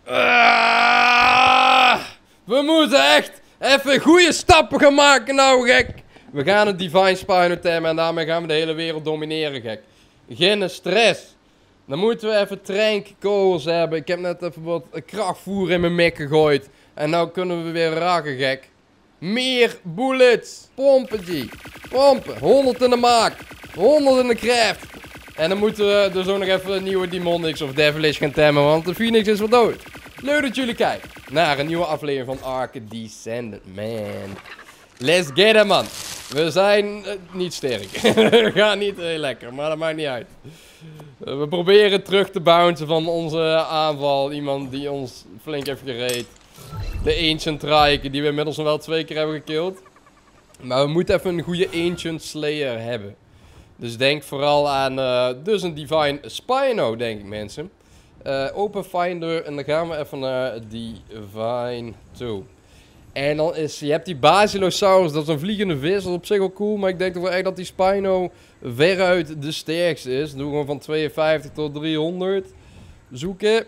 We moeten echt even goede stappen gaan maken nou, gek. We gaan het Divine Spino temmen en daarmee gaan we de hele wereld domineren, gek. Geen stress. Dan moeten we even trankkogels hebben. Ik heb net even wat krachtvoer in mijn mik gegooid. En nou kunnen we weer raken, gek. Meer bullets. Pompen, G. Pompen. 100 in de maak. 100 in de craft. En dan moeten we dus ook nog even een nieuwe Demonics of Devilish gaan temmen. Want de Phoenix is wel dood. Leuk dat jullie kijken naar een nieuwe aflevering van Ark Descendant, man. Let's get it, man. We zijn niet sterk. We gaan niet heel lekker, maar dat maakt niet uit. We proberen terug te bouncen van onze aanval. Iemand die ons flink heeft gereed. De Ancient Trike, die we inmiddels nog wel 2 keer hebben gekilld. Maar we moeten even een goede Ancient Slayer hebben. Dus denk vooral aan dus een Divine Spino, denk ik, mensen. Open Finder en dan gaan we even naar Divine toe. En dan is, je hebt die Basilosaurus, dat is een vliegende vis, dat is op zich wel cool. Maar ik denk toch wel echt dat die Spino veruit de sterkste is. Doe gewoon van 52 tot 300. Zoeken.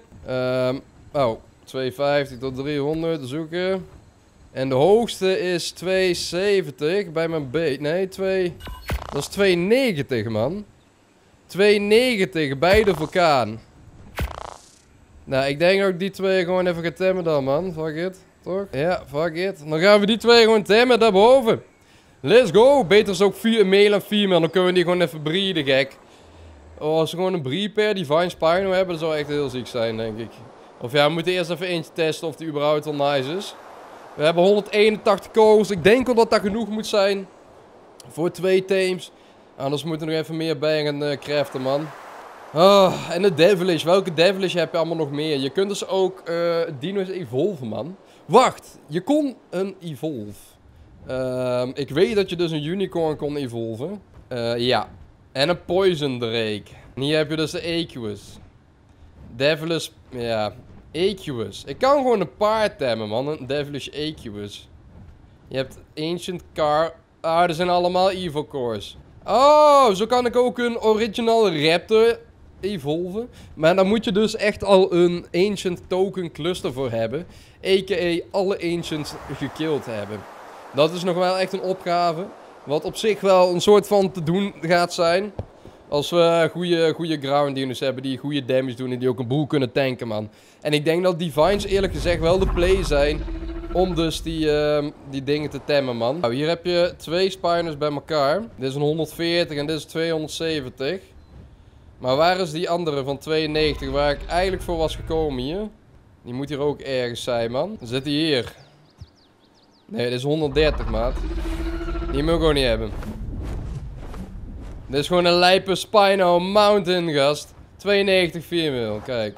250 tot 300 zoeken. En de hoogste is 270 bij mijn beet. Nee, dat is 290, man. 290 bij de vulkaan. Nou, ik denk dat ik die twee gewoon even ga temmen dan, man. Fuck it. Toch? Ja, fuck it. Dan gaan we die twee gewoon temmen daarboven. Let's go. Beter is ook male en female. Dan kunnen we die gewoon even breeden, gek. Oh, als we gewoon een breed pair Divine Spino hebben, dat zou echt heel ziek zijn, denk ik. Of ja, we moeten eerst even eentje testen of die überhaupt wel nice is. We hebben 181 kogels. Ik denk wel dat dat genoeg moet zijn. Voor 2 teams. Anders moeten we nog even meer bij gaan craften, man. Oh, en de Devilish. Welke Devilish heb je allemaal nog meer? Je kunt dus ook dino's evolven, man. Wacht, je kon een evolve. Ik weet dat je dus een unicorn kon evolven. Ja. En een poison drake. En hier heb je dus de Equus. Devilish, ja. Equus. Ik kan gewoon een paard temmen, man. Een Devilish Equus. Je hebt Ancient Car. Ah, er zijn allemaal evil cores. Oh, zo kan ik ook een original raptor evolven. Maar dan moet je dus echt al een Ancient Token Cluster voor hebben. A.k.a. alle Ancients gekilld hebben. Dat is nog wel echt een opgave. Wat op zich wel een soort van te doen gaat zijn. Als we goede ground dinos hebben die goede damage doen en die ook een boel kunnen tanken, man. En ik denk dat Divines eerlijk gezegd wel de play zijn om dus die dingen te temmen, man. Nou, hier heb je 2 Spinos bij elkaar. Dit is een 140 en dit is 270. Maar waar is die andere van 92 waar ik eigenlijk voor was gekomen hier? Die moet hier ook ergens zijn, man. Zit die hier? Nee, dit is 130, maat. Die moet ik ook niet hebben. Dit is gewoon een lijpe Spino Mountain, gast. 92 female, kijk.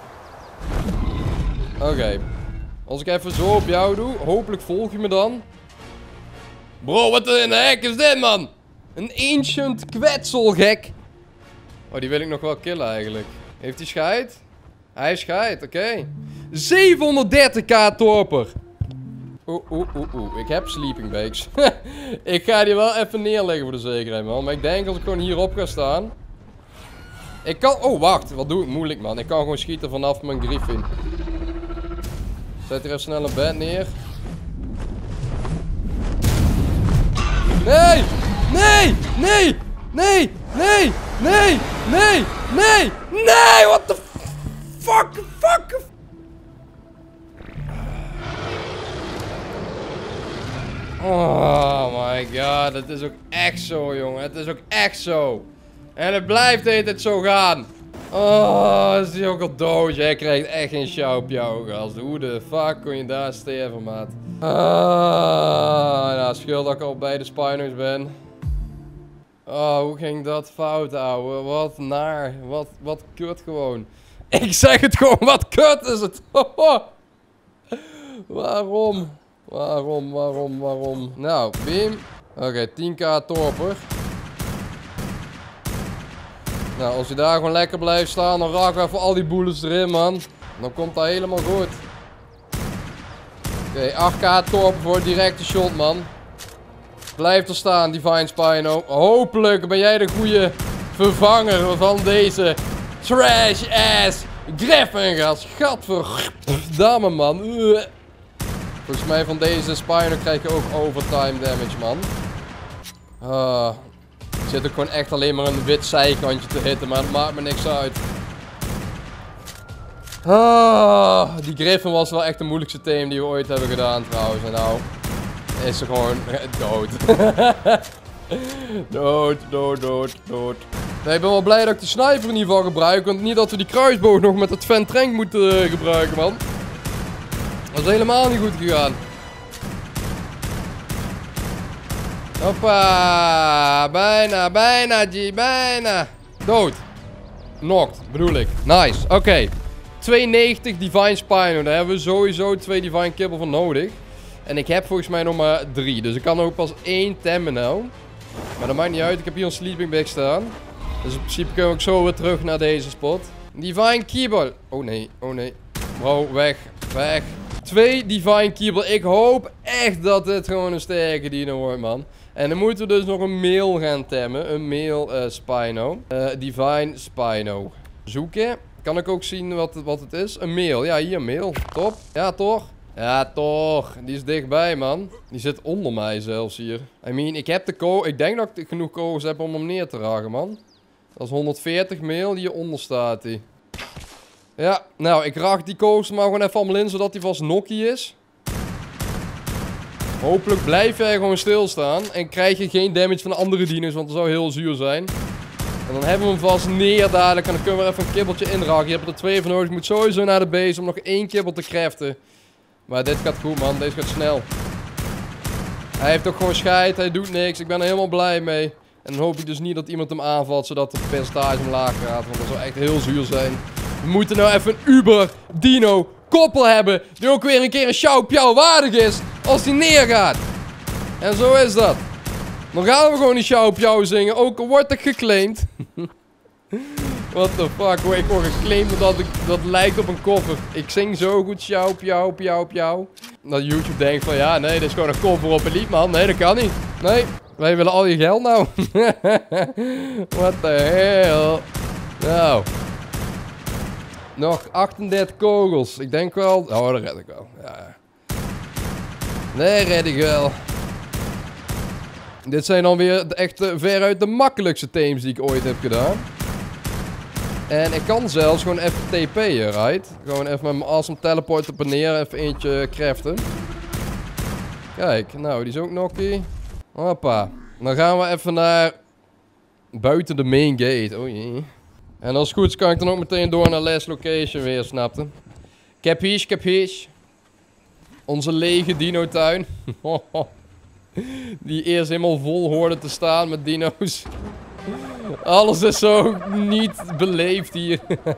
Oké. Als ik even zo op jou doe, hopelijk volg je me dan. Bro, wat in de hek is dit, man? Een Ancient Kwetsel, gek. Oh, die wil ik nog wel killen eigenlijk. Heeft hij scheid? Hij scheid, oké. 730k torper. Oeh. Ik heb sleeping bags. Ik ga die wel even neerleggen voor de zekerheid, man. Maar ik denk als ik gewoon hierop ga staan. Ik kan... Oh, wacht. Wat doe ik moeilijk, man. Ik kan gewoon schieten vanaf mijn Griffin. Zet hier even snel een bed neer. Nee! Nee! Nee! Nee! Nee! Nee! Nee! Nee! Nee! What the fuck? Fuck! Oh my god, het is ook echt zo, jongen. Het is ook echt zo. En het blijft de hele tijd zo gaan. Oh, is die ook al dood? Jij krijgt echt geen sjouw op jou, gast. Hoe de fuck kon je daar sterven, maat? Nou, schuld dat ik al bij de Spino's ben. Oh, hoe ging dat fout, ouwe? Wat naar. Wat kut gewoon. Ik zeg het gewoon, wat kut is het? Waarom? Waarom? Nou, beam. Oké, 10k torper. Nou, als je daar gewoon lekker blijft staan, dan raken we even al die bullets erin, man. Dan komt dat helemaal goed. Oké, 8k torper voor een directe shot, man. Blijf er staan, Divine Spino. Hopelijk ben jij de goede vervanger van deze trash-ass Griffin, gast. Gadver... Gadverdamme, man. Volgens mij van deze Spino krijg je ook overtime damage, man. Er zit ook gewoon echt alleen maar een wit zijkantje te hitten, maar dat maakt me niks uit. Die Griffin was wel echt de moeilijkste team die we ooit hebben gedaan, trouwens. En nou is ze gewoon dood. Dood. Nee, ik ben wel blij dat ik de sniper in ieder geval gebruik. Want niet dat we die kruisboog nog met het Ventrank moeten gebruiken, man. Dat is helemaal niet goed gegaan. Hoppa. Bijna, G. Bijna. Dood. Knocked, bedoel ik. Nice. Oké. 92 Divine Spino. Daar hebben we sowieso 2 Divine Kibble voor nodig. En ik heb volgens mij nog maar 3. Dus ik kan ook pas 1 temmen nou. Maar dat maakt niet uit. Ik heb hier een sleeping bag staan. Dus in principe kunnen we ook zo weer terug naar deze spot. Divine Kibble. Oh nee. Bro, weg. 2 Divine Kibble. Ik hoop echt dat dit gewoon een sterke dino wordt, man. En dan moeten we dus nog een mail gaan temmen. Een mail Spino. Divine Spino. Zoeken. Kan ik ook zien wat het is? Een mail. Ja, hier een mail. Top. Ja, toch? Ja, toch. Die is dichtbij, man. Die zit onder mij zelfs hier. I mean, ik heb ik denk dat ik genoeg kogels heb om hem neer te ragen, man. Dat is 140 mail. Hieronder staat hij. Ja, nou, ik raag die kogels maar gewoon even allemaal in, zodat hij vast nokkie is. Hopelijk blijf jij gewoon stilstaan. En krijg je geen damage van de andere dino's, want dat zou heel zuur zijn. En dan hebben we hem vast neer dadelijk. En dan kunnen we even een kibbeltje inraken. Je hebt er 2 van nodig. Je moet sowieso naar de base om nog 1 kibbel te craften. Maar dit gaat goed, man. Deze gaat snel. Hij heeft ook gewoon scheid. Hij doet niks. Ik ben er helemaal blij mee. En dan hoop ik dus niet dat iemand hem aanvalt, zodat het percentage omlaag gaat. Want dat zou echt heel zuur zijn. We moeten nou even een uber dino koppel hebben. Die ook weer een keer een sjouw pjauw waardig is. Als die neergaat. En zo is dat. Dan gaan we gewoon die sjouw pjauw zingen. Ook al wordt ik geclaimd. What the fuck, hoor. Ik word geclaimd omdat dat lijkt op een koffer. Ik zing zo goed sjouw pjauw pjauw pjauw. Dat YouTube denkt van ja, nee, dit is gewoon een koffer op Elite, man. Nee, dat kan niet. Nee, wij willen al je geld nou. What the hell. Nou. Nog 38 kogels. Ik denk wel... Oh, dat red ik wel. Ja. Nee, red ik wel. Dit zijn dan weer echt veruit de makkelijkste teams die ik ooit heb gedaan. En ik kan zelfs gewoon even TP'en, right? Gewoon even met mijn awesome teleport op en neer even eentje craften. Kijk, nou, die is ook nokkie. Hoppa. Dan gaan we even naar... buiten de main gate. Oh jee. En als het goed is kan ik dan ook meteen door naar last location weer, snapte? Capiche. Onze lege dino-tuin. Die eerst helemaal vol hoorde te staan met dino's. Alles is zo niet beleefd hier.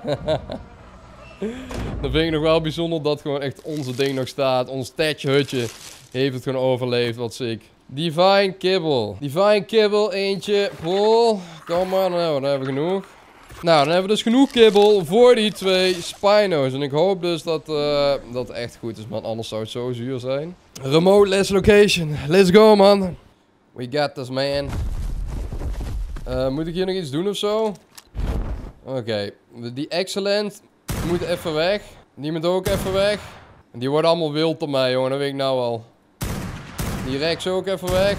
Dan vind ik nog wel bijzonder dat gewoon echt onze ding nog staat. Ons hutje heeft het gewoon overleefd, wat sick. Divine Kibble, eentje vol. Kom maar, nou, dan hebben we genoeg. Nou, dan hebben we dus genoeg kibbel voor die 2 Spino's. En ik hoop dus dat dat echt goed is, man. Anders zou het zo zuur zijn. Remote last location. Let's go, man. We got this, man. Moet ik hier nog iets doen of zo? Oké. Die excellent moet even weg. Die moet ook even weg. Die worden allemaal wild op mij, jongen. Dat weet ik nou al. Die Rex ook even weg.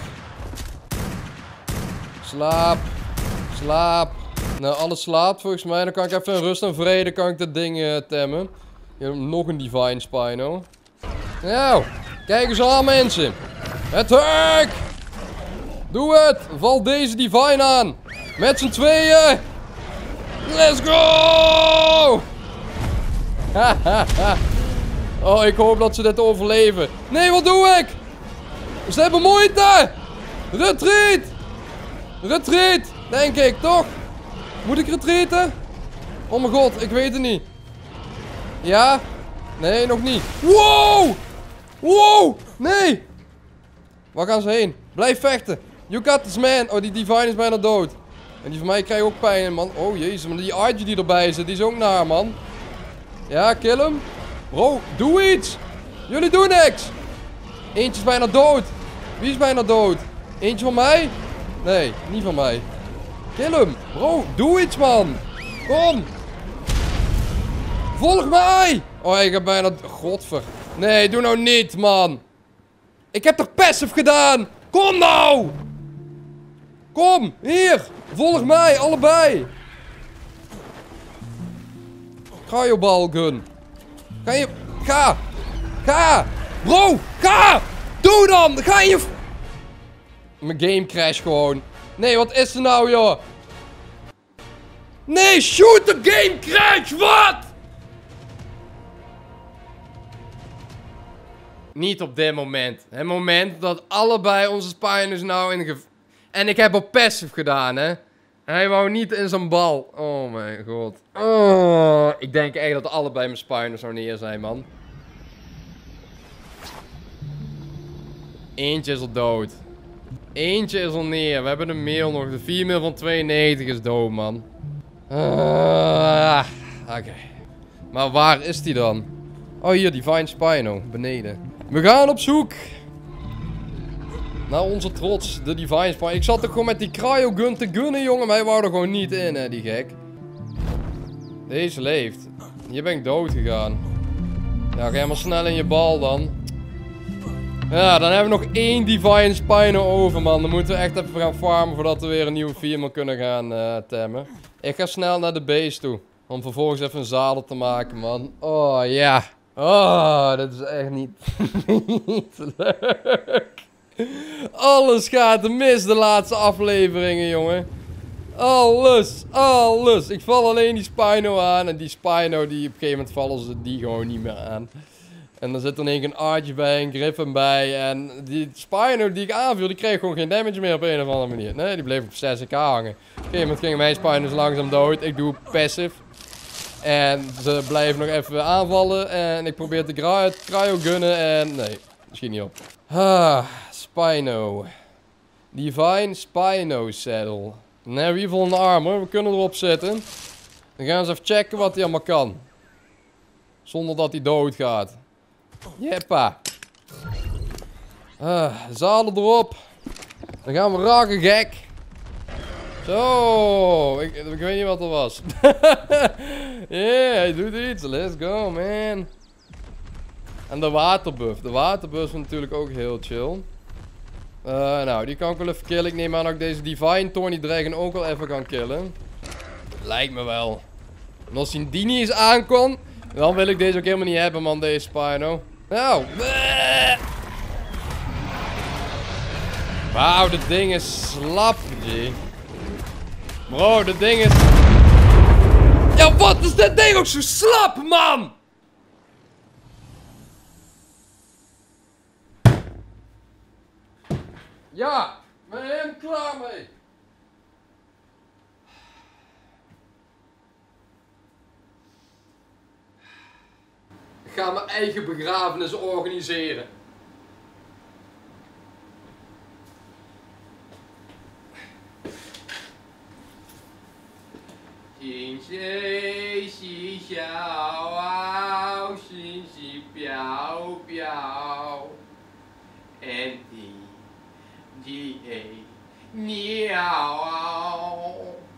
Slaap. Nou, alles slaapt volgens mij. Dan kan ik even in rust en vrede kan ik dat ding temmen. Hier heb nog een Divine Spino. Nou, kijk eens aan, mensen. Attack! Doe het! Val deze Divine aan. Met z'n tweeën. Let's go! Oh, ik hoop dat ze dit overleven. Nee, wat doe ik? Ze hebben moeite! Retreat! Denk ik, toch? Moet ik retreaten? Oh mijn god, ik weet het niet. Ja? Nee, nog niet. Wow! Nee! Waar gaan ze heen? Blijf vechten. You got this, man. Oh, die Divine is bijna dood. En die van mij krijgt ook pijn, man. Oh, jezus, maar die Archie die erbij zit, die is ook naar, man. Ja, kill hem. Bro, doe iets. Jullie doen niks. Eentje is bijna dood. Wie is bijna dood? Eentje van mij? Nee, niet van mij. Kill hem. Bro, doe iets, man. Kom. Volg mij. Oh, ik heb bijna... Godver. Nee, doe nou niet, man. Ik heb toch passive gedaan? Kom nou! Kom, hier. Volg mij, allebei. Ga je balgun. Ga je... Ga. Ga. Bro, ga. Doe dan. Ga je... Mijn game crash gewoon. Nee, wat is er nou, joh? Nee, shoot the game crash. Wat? Niet op dit moment. Het moment dat allebei onze Spiners nou in En ik heb op passive gedaan, hè. Hij wou niet in zijn bal. Oh mijn god. Oh, ik denk echt dat allebei mijn Spiners zo neer zijn, man. Eentje is al dood. Eentje is al neer. We hebben de mail nog. De 4 mail van 92 is dood, man. Oké. Maar waar is die dan? Oh, hier, Divine Spino. Beneden. We gaan op zoek naar onze trots, de Divine Spino. Ik zat er gewoon met die cryogun te gunnen, jongen. Maar hij wou er gewoon niet in, hè, die gek. Deze leeft. Hier ben ik dood gegaan. Ja, ga maar snel in je bal dan. Ja, dan hebben we nog 1 Divine Spino over, man. Dan moeten we echt even gaan farmen voordat we weer een nieuwe 4 kunnen gaan temmen. Ik ga snel naar de base toe. Om vervolgens even een zadel te maken, man. Oh, ja. Oh, dit is echt niet, niet leuk. Alles gaat mis de laatste afleveringen, jongen. Alles, alles. Ik val alleen die Spino aan. En die Spino, die op een gegeven moment vallen ze die gewoon niet meer aan. En dan zit er in één keer een Arch bij, een Griffin bij. En die Spino die ik aanviel, die kreeg gewoon geen damage meer op een of andere manier. Nee, die bleef op 6k hangen. Op een gegeven moment gingen mijn Spino's langzaam dood. Ik doe passive. En ze blijven nog even aanvallen. En ik probeer te cryogunnen. En nee, schiet niet op. Spino. Divine Spino Saddle. Dan hebben we in ieder geval een armor. We kunnen erop zitten. Dan gaan we eens even checken wat hij allemaal kan. Zonder dat hij doodgaat. Jeppa. Zadel erop. Dan gaan we raken, gek. Zo. Ik weet niet wat er was. Yeah, hij doet iets. Let's go, man. En de waterbuff. De waterbuff is natuurlijk ook heel chill. Nou, die kan ik wel even killen. Ik neem aan dat ik deze Divine Thorny Dragon ook wel even kan killen. Lijkt me wel. En als die niet eens aankomt, dan wil ik deze ook helemaal niet hebben, man, deze Spino. Nou. Wauw, dit ding is slap, G. Bro, dit ding is... Ja, wat is dit ding ook zo slap, man? Ja, ben je helemaal klaar mee? Ik ga mijn eigen begrafenis organiseren. Xin xie xi xiao ao xin xi piao piao en di niao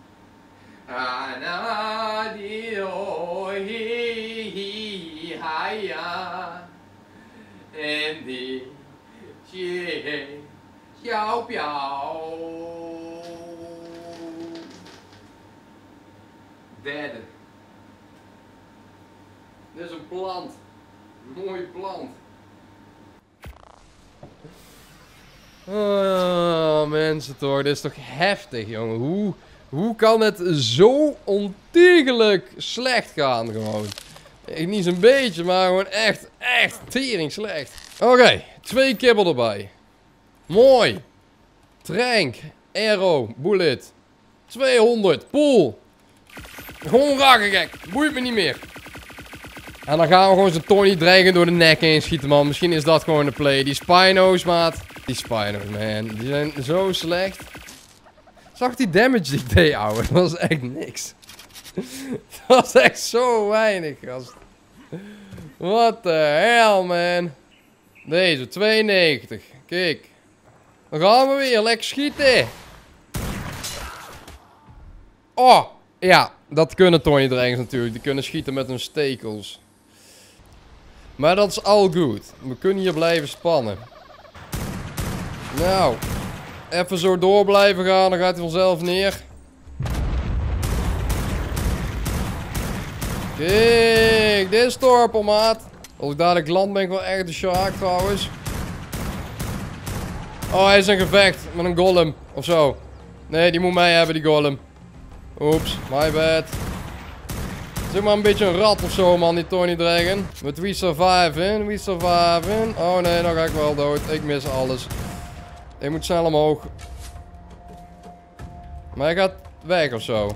ana di o hi hai ya en di xie xiao piao. Derde. Dit is een plant. Een mooie plant. Oh, mensen toch. Dit is toch heftig, jongen. Hoe kan het zo ontiegelijk slecht gaan, gewoon? Echt niet zo'n beetje, maar gewoon echt tering slecht. Oké, 2 kibbel erbij. Mooi. Trank. Arrow. Bullet. 200. Pool. Gewoon raken, gek. Boeit me niet meer. En dan gaan we gewoon zo'n Tony Dragon door de nek heen schieten, man. Misschien is dat gewoon de play. Die Spino's, maat. Die Spino's, man. Die zijn zo slecht. Zag die damage die ik deed, ouwe? Dat was echt niks. Dat was echt zo weinig, gast. What the hell, man. Deze, 92. Kijk. Dan gaan we weer. Lekker schieten. Oh. Ja, dat kunnen Tony Dragons natuurlijk. Die kunnen schieten met hun stekels. Maar dat is al goed. We kunnen hier blijven spannen. Nou. Even zo door blijven gaan. Dan gaat hij vanzelf neer. Kijk. Dit is torpel, maat. Als ik dadelijk land ben ik wel echt de shark trouwens. Oh, hij is in gevecht. Met een golem. Of zo. Nee, die moet mij hebben, die golem. Oeps. My bad. Zeg maar een beetje een rat of zo, man, die Tony Dragon. But we surviving, we surviving. Oh nee, dan ga ik wel dood. Ik mis alles. Ik moet snel omhoog. Maar hij gaat weg of zo.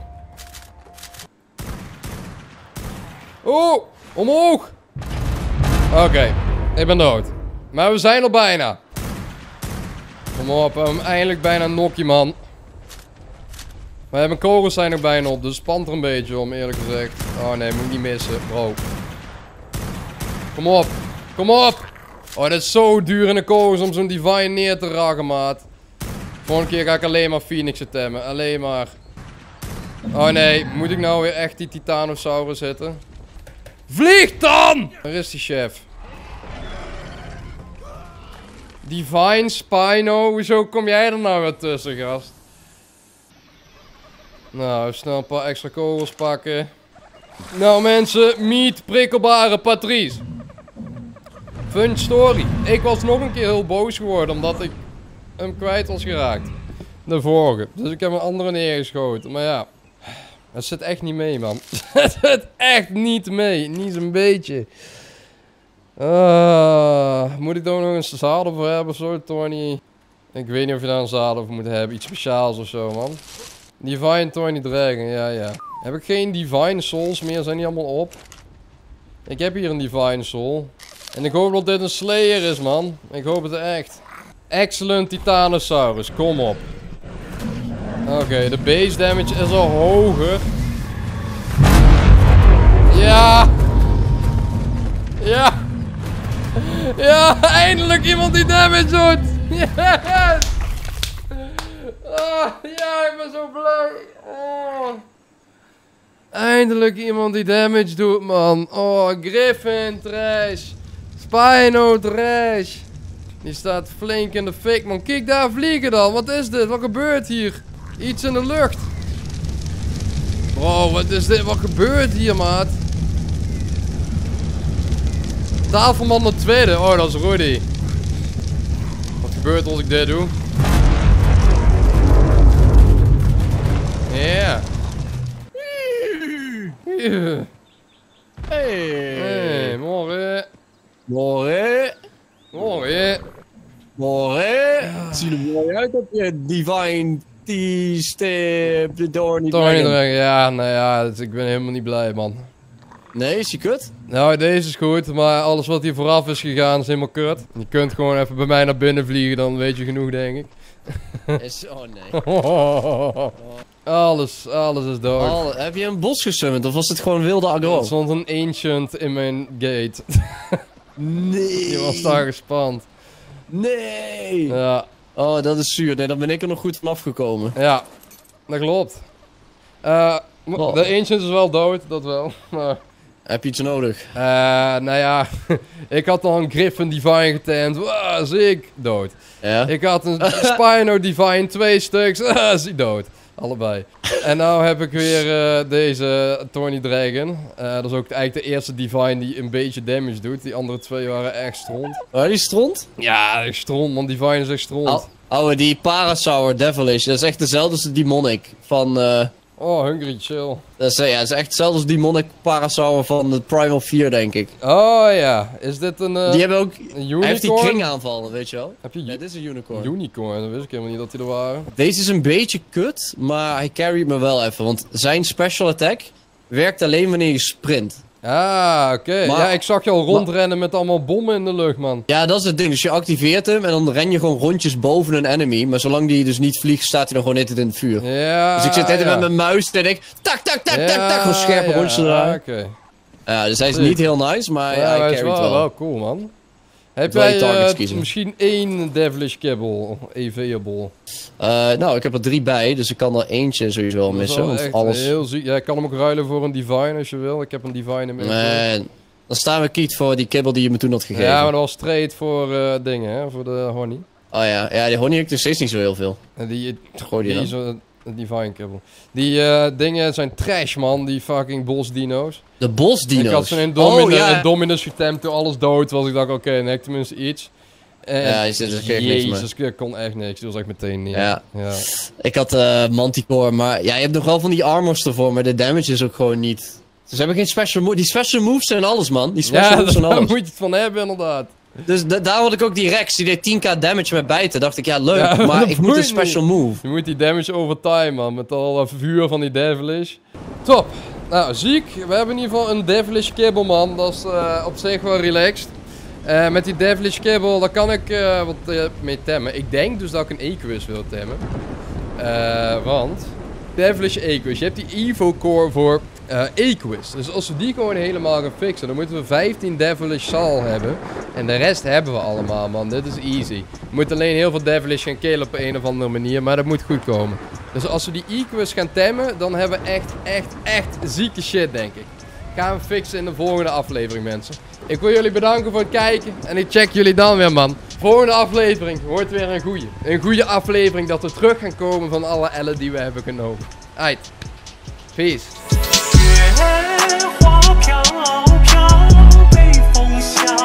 Oeh, omhoog. Oké, ik ben dood. Maar we zijn er bijna. Kom op, eindelijk bijna een nokkie, man. Maar mijn kogels zijn er bijna op, dus spant er een beetje om, eerlijk gezegd. Oh nee, moet niet missen, bro. Kom op, kom op. Oh, dit is zo duur in de kogels om zo'n Divine neer te ragen, maat. Volgende keer ga ik alleen maar Phoenixen temmen, alleen maar. Oh nee, moet ik nou weer echt die Titanosaurus zitten? Vlieg dan! Waar is die chef? Divine, Spino, hoezo kom jij er nou weer tussen, gast? Nou, snel een paar extra kogels pakken. Nou mensen, meet prikkelbare Patrice. Fun story. Ik was nog een keer heel boos geworden omdat ik hem kwijt was geraakt. De vorige. Dus ik heb een andere neergeschoten. Maar ja, het zit echt niet mee, man. Het zit echt niet mee. Niet zo'n beetje. Moet ik daar nog een zadel voor hebben of zo, Tony? Ik weet niet of je daar een zadel voor moet hebben. Iets speciaals of zo, man. Divine Tony Dragon, ja. Heb ik geen Divine Souls meer? Zijn die allemaal op? Ik heb hier een Divine Soul. En ik hoop dat dit een Slayer is, man. Ik hoop het echt. Excellent Titanosaurus, kom op. Oké, de base damage is al hoger. Ja! Ja! Ja, eindelijk iemand die damage doet! Yes! Oh, ja, ik ben zo blij. Oh. Eindelijk iemand die damage doet, man. Oh, Griffin trash. Spino trash. Die staat flink in de fik, man. Kijk daar vliegen dan. Wat is dit? Wat gebeurt hier? Iets in de lucht. Bro, wat is dit? Wat gebeurt hier, maat? Tafelman de tweede. Oh, dat is Rudy. Wat gebeurt als ik dit doe? Ja. Hey, morgen. Morgen. Morgen. Morgen. Het ziet er mooi uit op je Divine T-stip, de Dorny Dragon. Ja, nou ja, dus ik ben helemaal niet blij, man. Nee, is je kut? Nou, deze is goed, maar alles wat hier vooraf is gegaan is helemaal kut. Je kunt gewoon even bij mij naar binnen vliegen, dan weet je genoeg, denk ik. Oh nee. Alles is dood. Heb je een bos gesummerd of was het gewoon wilde aggro? Er stond een ancient in mijn gate. Nee. Die was daar gespand. Nee. Ja. Oh, dat is zuur. Nee, dan ben ik er nog goed van afgekomen. Ja, dat klopt. De ancient is wel dood, dat wel. Maar... Heb je iets nodig? Nou ja, ik had al een Griffin Divine getemd. Ziek, dood. Ja? Ik had een Spino Divine, 2 stuks. Is hij dood. Allebei. En nou heb ik weer deze Tony Dragon. Dat is ook eigenlijk de eerste Divine die een beetje damage doet. Die andere 2 waren echt stront. Oh, die stront? Ja, echt stront, man. Divine is echt stront. Oh, die Parasaur Devilish. Dat is echt dezelfde als de Demonic van... Oh, Hungry Chill. Dat is echt hetzelfde als die Demonic Parasaur van de Primal 4, denk ik. Oh ja, is dit een die hebben ook... een unicorn? Hij heeft die kringaanvallen, weet je wel? Heb je Ja, dit is een unicorn. Unicorn, dat wist ik helemaal niet dat die er waren. Deze is een beetje kut, maar hij carryt me wel even. Want zijn special attack werkt alleen wanneer je sprint. Ah, oké. Ja, ik zag je al rondrennen met allemaal bommen in de lucht, man. Ja, dat is het ding. Dus je activeert hem en dan ren je gewoon rondjes boven een enemy. Maar zolang die dus niet vliegt, staat hij dan gewoon net in het vuur. Ja, dus ik zit net met mijn muis en ik... Tak, tak, tak, tak, tak. Gewoon scherpe rondjes eraan. Oké. Ja, dus hij is niet heel nice, maar hij carryt wel. Cool, man. Heb jij misschien 1 Devilish Kibble, available? Nou, ik heb er 3 bij, dus ik kan er eentje sowieso wel missen. Want alles... heel ziek. Ja, ik kan hem ook ruilen voor een Divine als je wil. Ik heb een Divine in mijn Nee, Dan staan we kiet voor die kibbel die je me toen had gegeven. Ja, maar dat was straight voor dingen, hè? Voor de honey. Oh ja, ja, die honing heb ik nog steeds niet zo heel veel. En die Gooi die dan. zo, die fine kibbel. Die dingen zijn trash, man. Die fucking bosdino's. De bosdino's? Ik had zo'n Indominus getemd, toen alles dood was. Ik dacht, oké, dan heb ik tenminste iets. Ja, je zit er niks meer. Jezus, ik kon echt niks. Dat was echt meteen niet. Ja. Ik had Manticore, maar ja, je hebt nog wel van die armors ervoor, maar de damage is ook gewoon niet. Ze hebben geen special moves. Die special moves zijn alles, man. Die special moves zijn daar alles. moet je het van hebben, inderdaad. Dus daar had ik ook die Rex, die deed 10k damage met bijten. Dacht ik, ja leuk, maar ik moet een special move. Je moet die damage over time, man. Met al dat vuur van die devilish. Top. Nou, ziek. We hebben in ieder geval een devilish kibble, man. Dat is op zich wel relaxed. Met die devilish kibble, daar kan ik wat mee temmen. Ik denk dus dat ik een Equus wil temmen. Want devilish Equus, je hebt die Evo Core voor Equus. Dus als we die gewoon helemaal gaan fixen, dan moeten we 15 devilish Sal hebben. En de rest hebben we allemaal, man. Dit is easy. We moeten alleen heel veel devilish gaan killen op een of andere manier, maar dat moet goed komen. Dus als we die Equus gaan temmen, dan hebben we echt zieke shit, denk ik. Gaan we fixen in de volgende aflevering, mensen. Ik wil jullie bedanken voor het kijken en ik check jullie dan weer, man. Volgende aflevering wordt weer een goeie. Een goede aflevering dat we terug gaan komen van alle ellen die we hebben genomen. Aight. Peace. 雪花飘飘，北风萧。